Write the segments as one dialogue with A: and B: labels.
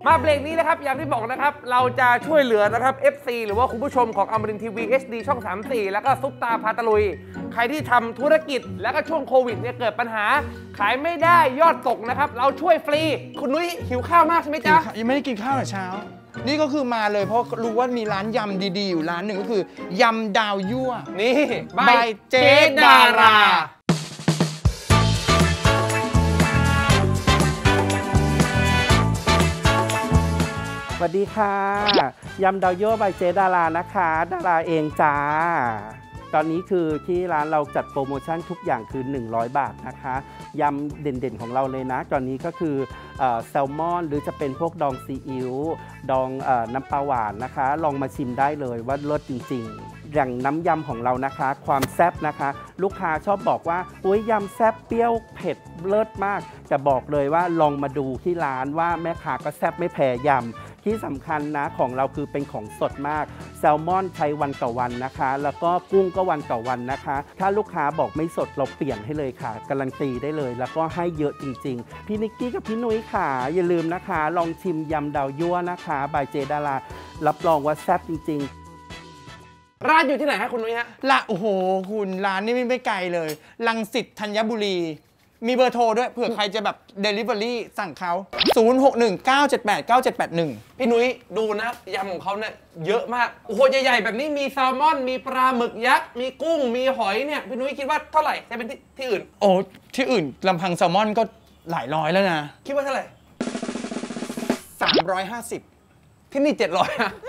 A: มาเบรกนี้นะครับอย่างที่บอกนะครับเราจะช่วยเหลือนะครับ FC หรือว่าคุณผู้ชมของอมรินทร์ทีวี HD ช่อง 34 แล้วก็ซุปตาพาตะลุยใครที่ทำธุรกิจแล้วก็ช่วงโควิดเนี่ยเกิดปัญหาขายไม่ได้ยอดตกนะครับเราช่วยฟรีคุณนุ้ยหิวข้าวมากใช่ไหมจ๊ะ
B: ยังไม่ได้กินข้าวแต่เช้านี่ก็คือมาเลยเพราะรู้ว่ามีร้านยำดีๆอยู่ร้านหนึ่งก็คือยำดาวยั่ว
A: นี่
B: บายเจ๊ดารา
C: สวัสดีค่ะยำดาวยั่วบายเจดารานะคะดาราเองจ้าตอนนี้คือที่ร้านเราจัดโปรโมชั่นทุกอย่างคือ100 บาทนะคะยำเด่นๆของเราเลยนะตอนนี้ก็คือแซลมอนหรือจะเป็นพวกดองซีอิ๊วดองน้ำปลาหวานนะคะลองมาชิมได้เลยว่าเลิศจริงๆอย่างน้ำยำของเรานะคะความแซ่บนะคะลูกค้าชอบบอกว่าโอ้ยยำแซ่บเปรี้ยวเผ็ดเลิศมากจะบอกเลยว่าลองมาดูที่ร้านว่าแม่ค้าก็แซ่บไม่แพ้ยำที่สำคัญนะของเราคือเป็นของสดมากแซลมอนใช้วันต่อวันนะคะแล้วก็กุ้งก็วันต่อวันนะคะถ้าลูกค้าบอกไม่สดเราเปลี่ยนให้เลยค่ะการันตีได้เลยแล้วก็ให้เยอะจริงๆพี่นิกกี้กับพี่นุ้ยค่ะอย่าลืมนะคะลองชิมยำดาวยั่วนะคะบายเจดารารับรองว่าแซ่บจริง
A: ๆร้านอยู่ที่ไหนฮะคุณนุ้ยฮะ
B: ละโอ้โหคุณร้านนี่ไม่ไกลเลยรังสิตธัญบุรีมีเบอร์โทรด้วยเผื่อใครจะแบบ Delivery สั่งเขา0619789781
A: พี่นุ้ยดูนะยำของเขาเนี่ยเยอะมากโอ้โหใหญ่ๆแบบนี้มีแซลมอนมีปลาหมึกยักษ์มีกุ้งมีหอยเนี่ยพี่นุ้ยคิดว่าเท่าไหร่จะเป็นที่อื่น
B: โอ้ที่อื่นลำพังแซลมอนก็หลายร้อยแล้วนะ
A: คิดว่าเท่าไหร่
B: 350
A: ที่นี่700อะ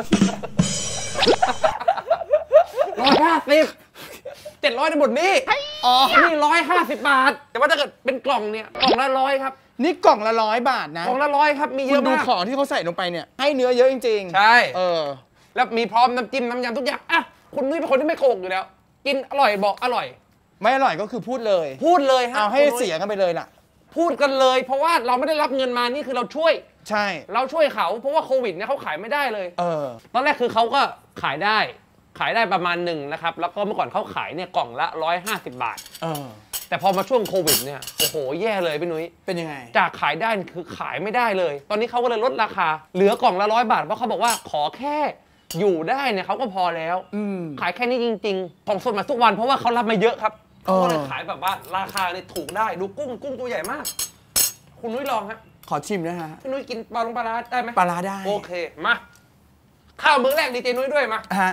A: 150 700ในหมดนี้นี่150 บาทแต่ว่าถ้าเกิดเป็นกล่องเนี่ยกล่องละ100ครับ
B: นี่กล่องละ100 บาทนะ
A: กล่องละ100ครับมีเยอะมาก
B: คุณดูของที่เขาใส่ลงไปเนี่ยให้เนื้อเยอะจริง
A: ๆใช่แล้วมีพร้อมน้ำจิ้มน้ำยำทุกอย่างอ่ะคุณนุ้ยเป็นคนที่ไม่โกหกอยู่แล้วกินอร่อยบอกอร่อย
B: ไม่อร่อยก็คือพูดเลย
A: ฮะ
B: เอาให้เสียกันไปเลยล่ะ
A: พูดกันเลยเพราะว่าเราไม่ได้รับเงินมานี่คือเราช่วย
B: ใช่
A: เราช่วยเขาเพราะว่าโควิดเนี่ยเขาขายไม่ได้เลยตอนแรกคือเขาก็ขายได้ประมาณหนึ่งนะครับแล้วก็เมื่อก่อนเขาขายเนี่ยกล่องละ150 บาทแต่พอมาช่วงโควิดเนี่ยโอ้โหแย่เลยพี่นุ้ย
B: เป็นยังไง
A: จากขายได้คือขายไม่ได้เลยตอนนี้เขาก็เลยลดราคาเหลือกล่องละ100 บาทเพราะเขาบอกว่าขอแค่อยู่ได้เนี่ยเขาก็พอแล้วขายแค่นี้จริงๆของสดมาทุกวันเพราะว่าเขารับมาเยอะครับเขาก็เลยขายแบบว่าราคาเนี่ยถูกได้ดูกุ้งตัวใหญ่มากคุณนุ้ยลองฮะ
B: ขอชิมนะฮะ
A: พี่นุ้ยกินปลาร้าได้ไหม
B: ปลาร้าได้
A: โอเคมาข้าวมื้อแรกดีเจนุ้ยด้วยมา
B: ฮะ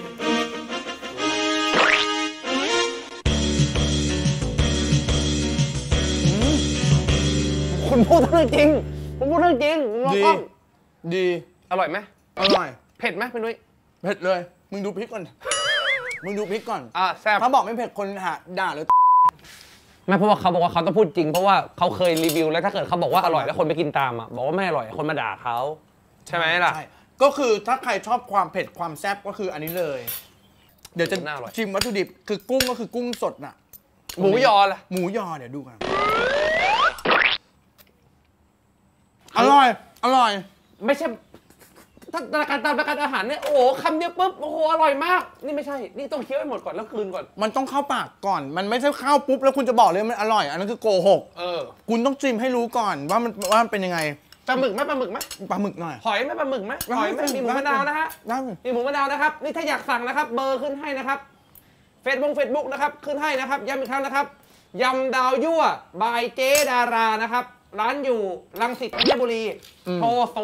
A: คุณพูดเรื่องจริงผมพูดเรื่องจริง
B: ดี
A: อร่อยไหม
B: อร่อย
A: เผ็ดไหมพี่นุ้ย
B: เผ็ดเลยมึงดูพริกก่อน
A: แซ่บ
B: เขาบอกไม่เผ็ดคนหาด่าเลย
A: ไม่เพราะว่าเขาบอกว่าเขาต้องพูดจริงเพราะว่าเขาเคยรีวิวแล้วถ้าเกิดเขาบอกว่าอร่อยแล้วคนไปกินตามอ่ะบอกว่าไม่อร่อยคนมาด่าเขาใช่ไหมล่ะ
B: ก็คือถ้าใครชอบความเผ็ดความแซ่บก็คืออันนี้เลยเดี๋ยวจะชิมวัตถุดิบคือกุ้งก็คือกุ้งสดน่ะ
A: หมูยอล่ะ
B: หมูยอเดี๋ยวดูกันอร่อย
A: ไม่ใช่ถ้ารายการอาหารเนี่ยโอ้โหคำเดียวปุ๊บโอ้โหอร่อยมากนี่ไม่ใช่นี่ต้องเคี้ยวให้หมดก่อนแล้วคืนก่อน
B: มันต้องเข้าปากก่อนมันไม่ใช่เข้าปุ๊บแล้วคุณจะบอกเลยมันอร่อยอันนั้นคือโกหกคุณต้องชิมให้รู้ก่อนว่ามันเป็นยังไง
A: ปลาหมึกไหมปลาหมึก
B: หน่อย
A: หอยไหมปลาหมึกไหมหอยไหมมีหมูมะนาวนะฮะมีหมูมะนาวนะครับนี่ถ้าอยากสั่งนะครับเบอร์ขึ้นให้นะครับเฟซบุ๊กนะครับขึ้นให้นะครับย้ำอีกครั้งนะครับยำดาวยั่วบายเจดารานะครับร้านอยู่รังสิตธัญบุรีโทร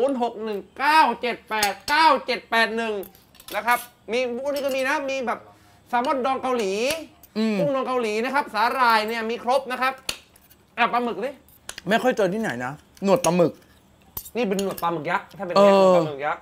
A: 0619789781นะครับมีพวกนี้ก็มีนะมีแบบแซลมอนดองเกาหลีกุ้งดองเกาหลีนะครับสาหร่ายเนี่ยมีครบนะครับปลาหมึกดิ
B: ไม่ค่อยเจอที่ไหนนะหนวดปลาหมึก
A: นี่เป็นหนวดปลาหมึกยักษ์ถ้าเป็นปลาหมึกยักษ์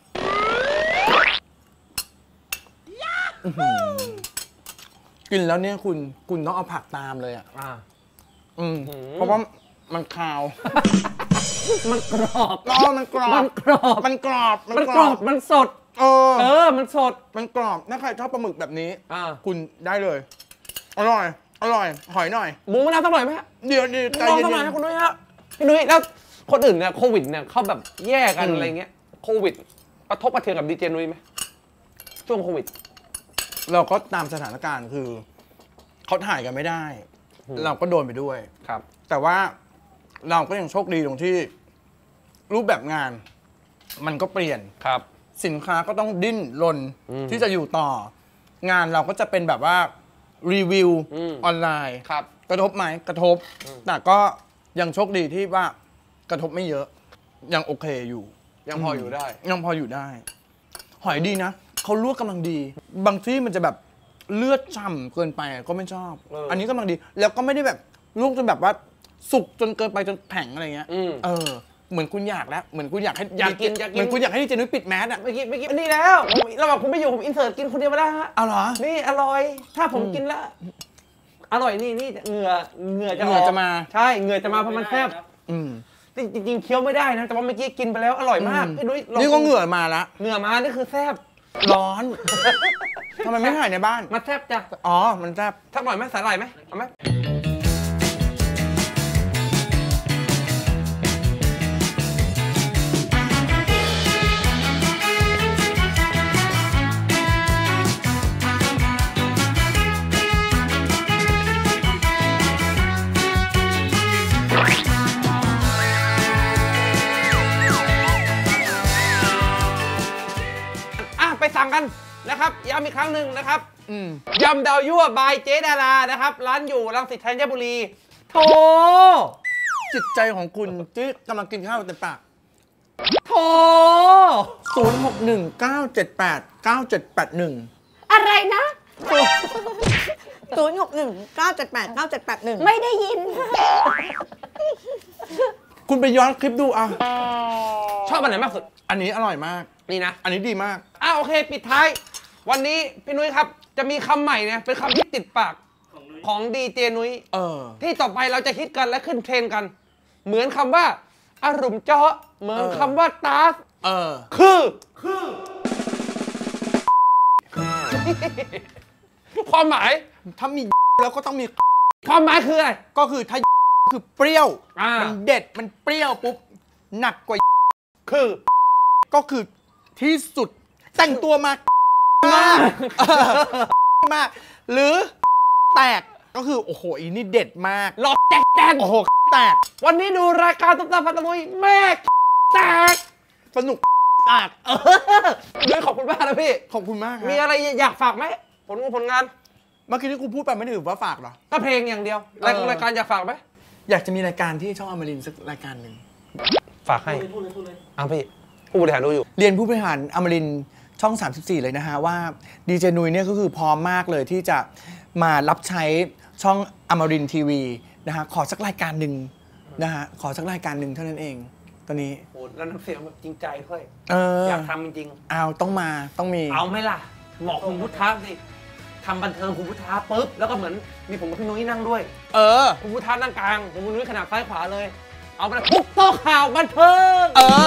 B: กินแล้วเนี่ยคุณต้องเอาผักตามเลยอ่ะเพราะว่ามันคาว
A: มันกรอบ
B: มันกรอบ
A: มันสดมันสด
B: มันกรอบถ้าใครชอบปลาหมึกแบบนี้คุณได้เลยอร่อยหอยหน่อย
A: หมูมะนาวสักหน่อยไหม
B: เดี๋ยว
A: ลองสักหน่อยให้คุณนุ้ยฮะพี่นุ้ยแล้วคนอื่นเนี่ยโควิดเนี่ยเขาแบบแย่กันอะไรเงี้ยโควิดกระทบกระเทือนกับดีเจนุ้ยไหมช่วงโควิด
B: เราก็ตามสถานการณ์คือเขาถ่ายกันไม่ได้เราก็โดนไปด้วย
A: ครับ
B: แต่ว่าเราก็ยังโชคดีตรงที่รูปแบบงาน มันก็เปลี่ยน
A: ครับ
B: สินค้าก็ต้องดิ้นรน
A: อืม
B: ที่จะอยู่ต่อ งานเราก็จะเป็นแบบว่ารีวิว
A: อืม
B: ออนไลน์
A: ครับ
B: กระทบไหมกระทบ แต่ก็ยังโชคดีที่ว่ากระทบไม่เยอะ ยังโอเคอยู่
A: ยังพออยู่ได้
B: ยังพออยู่ได้ หอยดีนะเขาลวกกำลังดี บางที่มันจะแบบเลือดฉ่ำเกินไปก็ไม่ชอบ อันนี้กำลังดี แล้วก็ไม่ได้แบบลวกจนแบบว่าสุกจนเกินไปจนแข็งอะไรเงี้ย
A: อืม
B: เหมือนคุณอยากแล้วเหมือนคุณอยากให้
A: อยากกินอยากกิน
B: เหมือนคุณอยากให้ดีเจนุ้ยปิดแมสอ่ะ
A: เมื่อกี้นี่แล้วผมระหว่างคุณไม่อยู่ผมอินเสิร์ตกินคนเดียวมาแล้วฮะ
B: เอาเหรอ
A: นี่อร่อย ถ้าผมกินแล้ว อร่อยนี่เหงื่อจะ
B: เหงื่อจะมา
A: ใช่เหงื่อจะมาเพราะมันแซ่บ
B: อืม
A: จริงๆเคี้ยวไม่ได้นะ แต่ว่าเมื่อกี้กินไปแล้วอร่อยมากพี่นุ้ยลง
B: นี่ก็เหงื่อมาละ
A: เหงื่อมานี่คือแซ่บ
B: ร้อนทำไมไม่ถ่ายในบ้าน
A: มาแซ่บจ้ะ
B: อ๋อ มันแซ่บ
A: ทักหน่อยไหมสาหร่ายไหมเอาไหมไปสั่งกันนะครับย้ำอีกครั้งหนึ่งนะครับ ยำดาวยั่วบายเจดารานะครับ ร้านอยู่รังสิตธัญบุรีโทร
B: จิตใจของคุณที่กำลังกินข้าวเต็มปาก
A: โทร
B: 0619789781
D: อะไรนะ0619789781ไม่ได้ยิน
B: คุณไปย้อนคลิปดูอ่ะ
A: ชอบอันไหนมากสุด
B: อันนี้อร่อยมาก
A: นี่นะ
B: อันนี้ดีมาก
A: โอเค ปิดท้าย วันนี้พี่นุ้ยครับ จะมีคำใหม่เนี่ยเป็นคำที่ติดปากของดีเจนุ้ย ที่ต่อไปเราจะคิดกันและขึ้นเทรนด์กัน เหมือนคำว่าอารมณ์เจาะเหมือนคำว่าตาสคือ ความหมาย
B: ถ้ามีแล้วก็ต้องมี
A: ความหมายคืออะไร
B: ก็คือถ้าคือเปรี้ยว มันเด็ดมันเปรี้ยวปุ๊บหนักกว่า
A: คือ
B: ก็คือที่สุดแต่งตัวมากมาก หรือแตกก็คือโอ้โหอีนี่เด็ดมาก
A: หลอกแตก
B: โอ้โหแตก
A: วันนี้ดูรายการตุ๊กตาพัตนุยแม่แตก
B: สนุกแตก
A: นุ้ยขอบคุณมากนะพี่
B: ขอบคุณมากครับ
A: มีอะไรอยากฝากไหมผลงาน
B: เมื่อกี้ที่กูพูดไปไม่ได้ถือว่าฝากหรอ
A: ก็เพลงอย่างเดียวรายการอยากฝากไหม
B: อยากจะมีรายการที่ช่องอมรินทร์สักรายการหนึ่ง
A: ฝากให้พูดเลยพี่ผู้บริหารดูอยู่
B: เรียนผู้บริหารอมรินทร์ช่อง 34 เลยนะฮะว่าดีเจนุ้ยเนี่ยก็คือพร้อมมากเลยที่จะมารับใช้ช่องอมรินทร์ทีวีนะฮะขอสักรายการหนึ่งนะฮะขอสักรายการหนึ่งเท่านั้นเองตอนนี้
A: โอ้แล้วน้ำเสียงแบบจริงใจด้วย
B: อย
A: อากทำจริง
B: เอาต้องมาต้องมี
A: เอาไหมล่ะบอกคุณพุทธะสิทำบันเทิงคุณพุทธะปุ๊บแล้วก็เหมือนมีผมกับพี่นุ้ยนั่งด้วยคุณพุทธะนั่งกลางผมกับนุ้ยขนาดซ้ายขวาเลย เอาไปทุกโต๊ะข่าวบันเทิง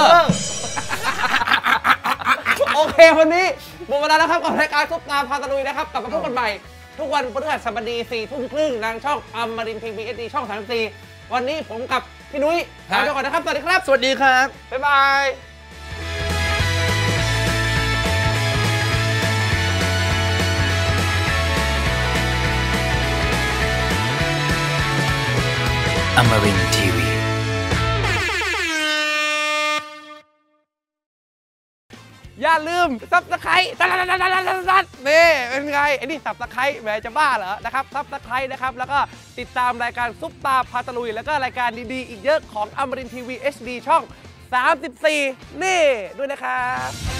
A: โอเควันนี้หมดเวลาแล้วครับกับรายการซุปตาพาตะลุยนะครับกลับมาพบกันใหม่ทุกวันพฤหัสบดี4 ทุ่มครึ่งทางช่องอมรินทร์ทีวี HD ช่อง 34 วันนี้ผมกับพี่นุ้ยลาไปก่อนนะครับสวัสดีครับ
B: สวัสดีครับ
A: บ๊ายบาย
E: Amarin Tiwi.
A: อย่าลืมซับสไครต์นี่เป็นไงไอ้นี่ซับสไครต์แหมจะบ้าเหรอนะครับซับสไครต์นะครับแล้วก็ติดตามรายการซุปตาพาตะลุยแล้วก็รายการดีๆอีกเยอะของอมรินทร์ทีวี HD ช่อง 34 นี่ด้วยนะครับ